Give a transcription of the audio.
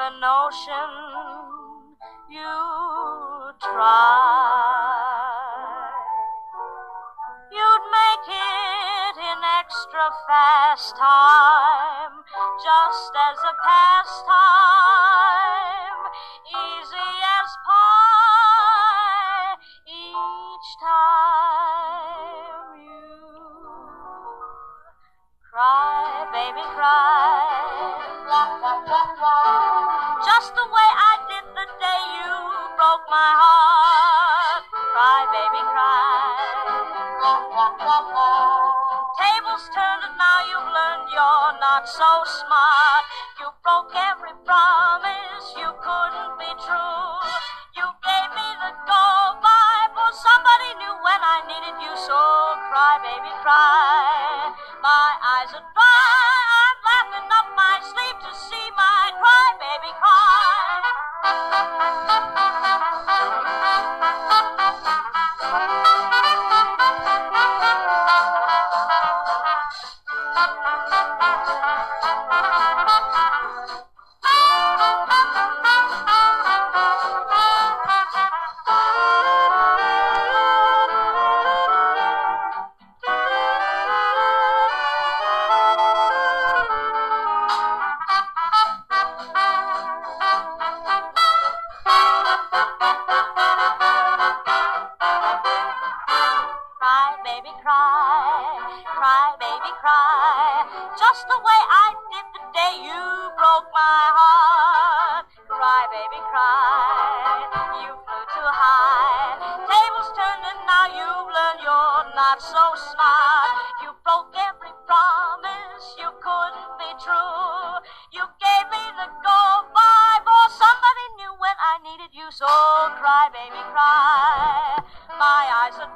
a notion you'd try. You'd make it in extra fast time, just as a pastime, easy as pie, each time you cry, baby, cry, just the way I did the day you broke my heart. Cry, baby, cry. Tables turned and now you've learned you're not so smart. You broke every promise, you couldn't be true. You gave me the go-by for somebody new when I needed you. So cry, baby, cry. My eyes are dry, I'm laughing up my sleeve to see my cry, baby, cry. Baby, cry, cry, baby, cry, just the way I did the day you broke my heart. Cry, baby, cry, you flew too high. Tables turned and now you've learned you're not so smart. You broke every promise, you couldn't be true. You gave me the go-by for somebody new when I needed you. So cry, baby, cry. My eyes are